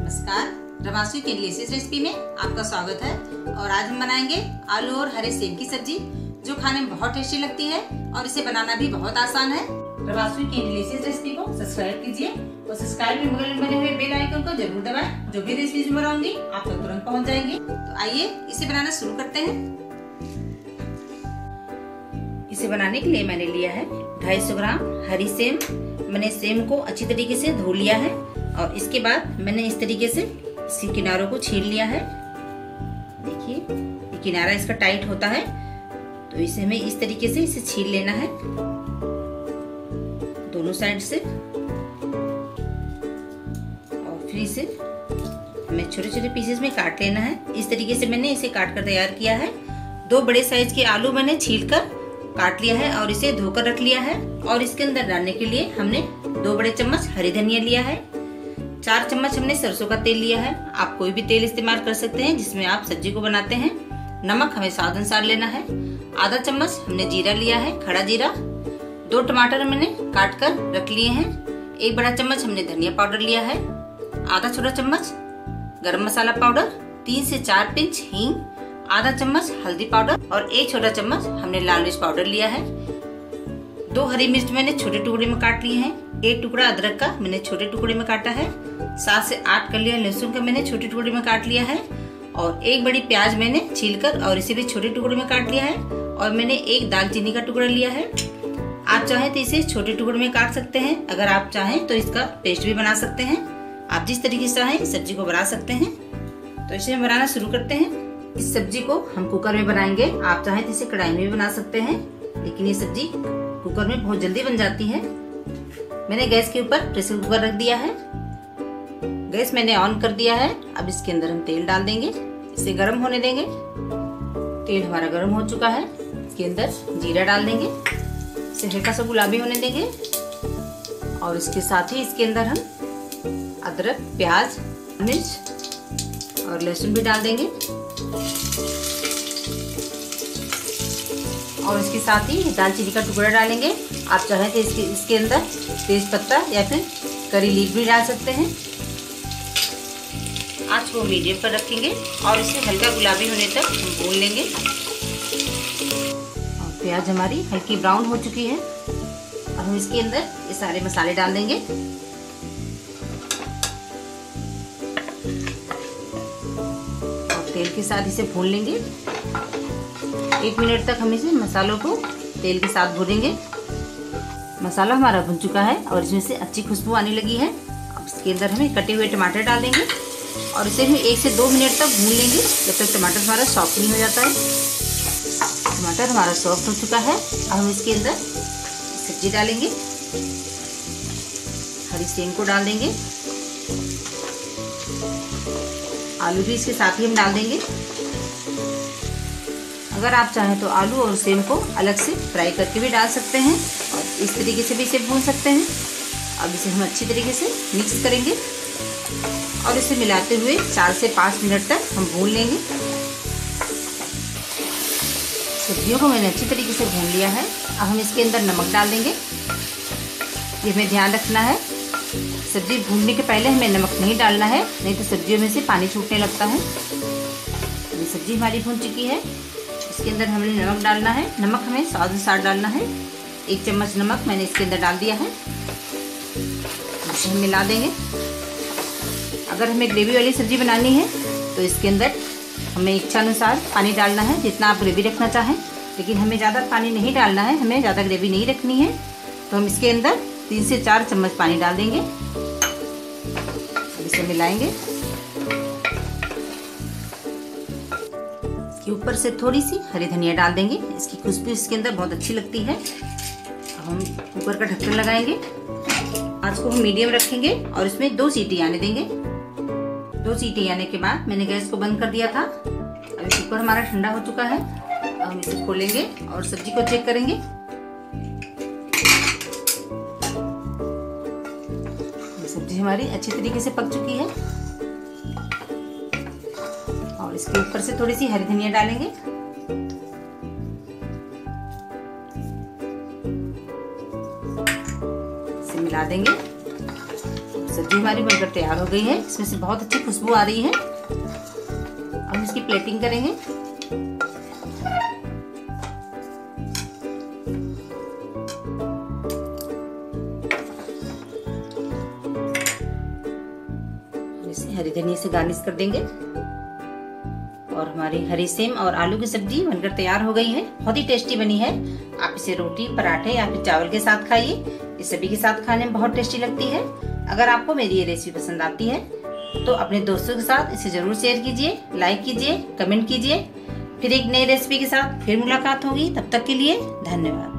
नमस्कार, रमासु की delicious recipe में आपका स्वागत है। और आज हम बनाएंगे आलू और हरे सेम की सब्जी, जो खाने में बहुत टेस्टी लगती है और इसे बनाना भी बहुत आसान है। रमासु की डिलीशियस रेसिपी को सब्सक्राइब कीजिए और सब्सक्राइब में बगल में बने हुए बेल आइकन को जरूर दबाएं। जो भी रेसिपी बनाऊंगी आप तक तुरंत पहुंच जाएंगे। तो आइए इसे बनाना शुरू करते हैं। इसे बनाने के लिए मैंने लिया है 250 ग्राम हरी सेम। मैंने सेम को अच्छी तरीके से धो लिया है और इसके बाद मैंने इस तरीके से इसके किनारों को छील लिया है। देखिए ये किनारा इसका टाइट होता है, तो इसे हमें इस तरीके से इसे छील लेना है दोनों साइड से। और फिर इसे हमें छोटे छोटे पीसेस में काट लेना है। इस तरीके से मैंने इसे काट कर तैयार किया है। 2 बड़े साइज के आलू मैंने छील कर काट लिया है और इसे धोकर रख लिया है। और इसके अंदर डालने के लिए हमने 2 बड़े चम्मच हरी धनिया लिया है। 4 चम्मच हमने सरसों का तेल लिया है। आप कोई भी तेल इस्तेमाल कर सकते हैं जिसमें आप सब्जी को बनाते हैं। नमक हमें स्वाद अनुसार लेना है। आधा चम्मच हमने जीरा लिया है, खड़ा जीरा। 2 टमाटर मैंने काट कर रख लिए हैं। 1 बड़ा चम्मच हमने धनिया पाउडर लिया है। आधा छोटा चम्मच गरम मसाला पाउडर, 3 से 4 पिंच हींग, आधा चम्मच हल्दी पाउडर और 1 छोटा चम्मच हमने लाल मिर्च पाउडर लिया है। 2 हरी मिर्च मैंने छोटे टुकड़े में काट लिए हैं। 1 टुकड़ा अदरक का मैंने छोटे टुकड़े में काटा है। 7 से 8 कलियां लहसुन का मैंने छोटे टुकड़े में काट लिया है। और 1 बड़ी प्याज मैंने छीलकर और इसे भी छोटे टुकड़े में काट लिया है। और मैंने 1 दालचीनी का टुकड़ा लिया है। आप चाहें तो इसे छोटे टुकड़े में काट सकते हैं। अगर आप चाहें तो इसका पेस्ट भी बना सकते हैं। आप जिस तरीके से चाहें इस सब्जी को बना सकते हैं। तो इसे हम बनाना शुरू करते हैं। इस सब्जी को हम कुकर में बनाएंगे। आप चाहें तो इसे कढ़ाई में भी बना सकते हैं, लेकिन ये सब्जी कुकर में बहुत जल्दी बन जाती है। मैंने गैस के ऊपर प्रेशर कुकर रख दिया है। गैस मैंने ऑन कर दिया है। अब इसके अंदर हम तेल डाल देंगे, इसे गर्म होने देंगे। तेल हमारा गर्म हो चुका है। इसके अंदर जीरा डाल देंगे, इसे हल्का सा गुलाबी होने देंगे। और इसके साथ ही इसके अंदर हम अदरक, प्याज, मिर्च और लहसुन भी डाल देंगे। और इसके साथ ही दालचीनी का टुकड़ा डालेंगे। आप चाहें तो इसके अंदर तेज पत्ता या फिर करी लीफ भी डाल सकते हैं। आंच को मीडियम पर रखेंगे और इसे हल्का गुलाबी होने तक हम भून लेंगे। और प्याज हमारी हल्की ब्राउन हो चुकी है। अब हम इसके अंदर ये सारे मसाले डाल देंगे। और तेल के साथ इसे भून लेंगे। 1 मिनट तक हम इसे मसालों को तेल के साथ भूनेंगे। मसाला हमारा भुन चुका है और इसमें से अच्छी खुशबू आने लगी है। अब इसके अंदर हमें कटे हुए टमाटर डाल देंगे और इसे हम 1 से 2 मिनट तक भून लेंगे, जब तक टमाटर हमारा सॉफ्ट नहीं हो जाता है। टमाटर हमारा सॉफ्ट हो चुका है। अब हम इसके अंदर सब्जी डालेंगे। हरी सेम को डाल देंगे। आलू भी इसके साथ ही हम डाल देंगे। अगर आप चाहें तो आलू और सेम को अलग से फ्राई करके भी डाल सकते हैं और इस तरीके से भी इसे भून सकते हैं। अब इसे हम अच्छी तरीके से मिक्स करेंगे और इसे मिलाते हुए 4 से 5 मिनट तक हम भून लेंगे। सब्जियों को मैंने अच्छी तरीके से भून लिया है। अब हम इसके अंदर नमक डाल देंगे। ये हमें ध्यान रखना है, सब्जी भूनने के पहले हमें नमक नहीं डालना है, नहीं तो सब्जियों में से पानी छूटने लगता है। ये सब्जी हमारी भून चुकी है। इसके अंदर हमें नमक डालना है। नमक हमें स्वाद अनुसार डालना है। 1 चम्मच नमक मैंने इसके अंदर डाल दिया है। इसे हम मिला देंगे। अगर हमें ग्रेवी वाली सब्जी बनानी है तो इसके अंदर हमें इच्छा अनुसार पानी डालना है, जितना आप ग्रेवी रखना चाहें। लेकिन हमें ज़्यादा पानी नहीं डालना है, हमें ज़्यादा ग्रेवी नहीं रखनी है। तो हम इसके अंदर 3 से 4 चम्मच पानी डाल देंगे। इसे मिलाएंगे। ऊपर से थोड़ी सी हरी धनिया डाल देंगे, इसकी खुशबू इसके अंदर बहुत अच्छी लगती है। अब हम कुकर का ढक्कन लगाएंगे। आंच को हम मीडियम रखेंगे और इसमें 2 सीटी आने देंगे। 2 सीटी आने के बाद मैंने गैस को बंद कर दिया था। अभी कुकर हमारा ठंडा हो चुका है। अब हम इसे खोलेंगे और सब्जी को चेक करेंगे। सब्जी हमारी अच्छी तरीके से पक चुकी है और इसके ऊपर से थोड़ी सी हरी धनिया डालेंगे। इसे मिला देंगे। सब्जी हमारी बनकर तैयार हो गई है। इसमें से बहुत अच्छी खुशबू आ रही है। अब इसकी प्लेटिंग करेंगे। इसे हरी धनिया से गार्निश कर देंगे और हमारी हरी सेम और आलू की सब्जी बनकर तैयार हो गई है। बहुत ही टेस्टी बनी है। आप इसे रोटी, पराठे या फिर चावल के साथ खाइए। ये सभी के साथ खाने में बहुत टेस्टी लगती है। अगर आपको मेरी ये रेसिपी पसंद आती है तो अपने दोस्तों के साथ इसे जरूर शेयर कीजिए, लाइक कीजिए, कमेंट कीजिए। फिर एक नई रेसिपी के साथ फिर मुलाकात होगी। तब तक के लिए धन्यवाद।